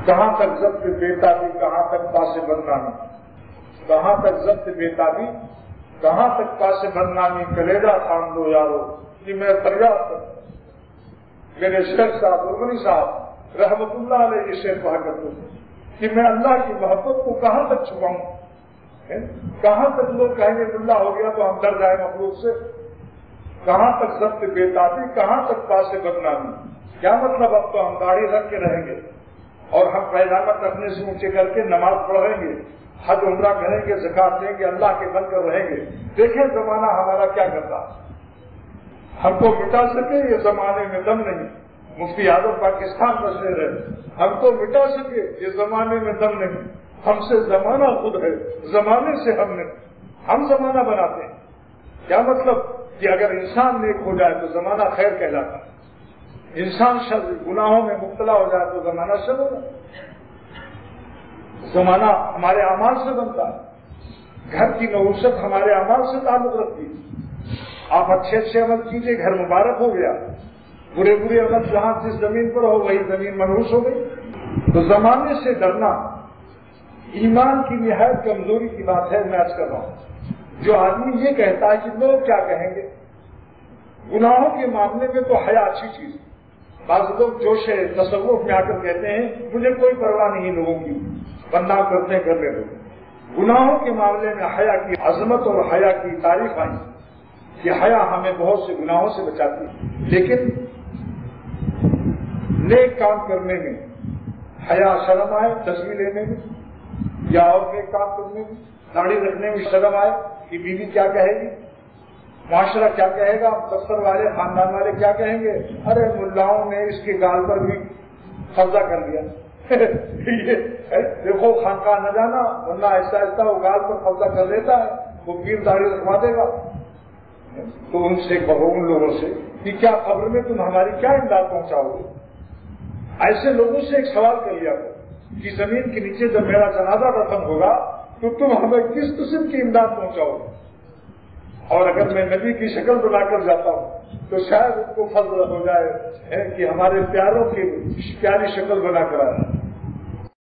کہاں تک ضبط بےتابی، کہاں تک پاس بدنامی، کہاں تک ضبط بےتابی، کہاں تک پاس بدنامی، کلیجہ تھام دو یارو، کہ میں فریاد کرتا ہوں۔ میرے شیخ صاحب رغنی صاحب رحمت اللہ علیہ یہ شعر پڑھا کرتے ہیں کہ میں اللہ کی محبت کو کہاں تک چھپاؤں، کہاں تک لوگ کہیں گے اللہ ہو گیا تو ہم ڈر جائیں مخلوق سے، کہاں تک ضبط بےتابی، کہاں تک پاس بدنامی۔ کیا مطلب؟ اب تو ہم داڑھی رکھ کے رہیں گے اور ہم پیجامہ رکھنے سے اونچے کر کے نماز پڑھیں گے، حج عمرہ کریں گے، زکات دیں گے، اللہ کے بن کر رہیں گے۔ دیکھیں زمانہ ہمارا کیا کرتا ہے، ہم کو مٹا سکے یہ زمانے میں دم نہیں۔ مفتی اعظم پاکستان کا شعر ہے، ہم کو مٹا سکے یہ زمانے میں دم نہیں، ہم سے زمانہ خود ہے، زمانے سے ہم نہیں، ہم زمانہ بناتے ہیں۔ کیا مطلب؟ کہ اگر انسان نیک ہو جائے تو زمانہ خیر کہلاتا ہے، انسان شر گناہوں میں مبتلا ہو جائے تو زمانہ شر ہوگا۔ زمانہ ہمارے اعمال سے بنتا ہے، گھر کی نحوست ہمارے اعمال سے تعلق رکھتی ہے۔ آپ اچھے اچھے عمل کیجیے، گھر مبارک ہو گیا، برے برے عمل جہاں جس زمین پر ہو وہی زمین منحوس ہو گئی۔ تو زمانے سے ڈرنا ایمان کی نہایت کمزوری کی بات ہے۔ میں عرض کر رہا ہوں جو آدمی یہ کہتا ہے کہ لوگ کیا کہیں گے، گناہوں کے معاملے میں تو حیا اچھی چیز ہے۔ بعض لوگ جوش تصوف میں آ کر کہتے ہیں مجھے کوئی پرواہ نہیں لوگوں کی، بدنام کرتے ہیں کرنے دو۔ گناہوں کے معاملے میں حیا کی عظمت اور حیا کی تعریف آئی کہ حیا ہمیں بہت سے گناہوں سے بچاتی ہے، لیکن نیک کام کرنے میں حیا شرم آئے، تصویر لینے میں یا اور نیک کام کرنے میں، داڑھی رکھنے میں شرم آئے کہ بیوی کیا کہے گی، معاشرہ کیا کہے گا، دفتر والے خاندان والے کیا کہیں گے، ارے ملاؤں نے اس کے گال پر بھی قبضہ کر لیا دیکھو خانقاہ نہ جانا ورنہ ایسا ایسا وہ گال پر قبضہ کر لیتا ہے، وہ پیر داڑھی رکھوا دے گا۔ تو ان سے کہو ان لوگوں سے کہ کیا قبر میں تم ہماری کیا امداد پہنچاؤ گے؟ ایسے لوگوں سے ایک سوال کر لیا کہ زمین کے نیچے جب میرا جنازہ دفن ہوگا تو تم ہمیں کس قسم کی امداد پہنچاؤ گے؟ اور اگر میں نبی کی شکل بنا کر جاتا ہوں تو شاید ان کو فضل ہو جائے کہ ہمارے پیاروں کی پیاری شکل بنا کر آئے۔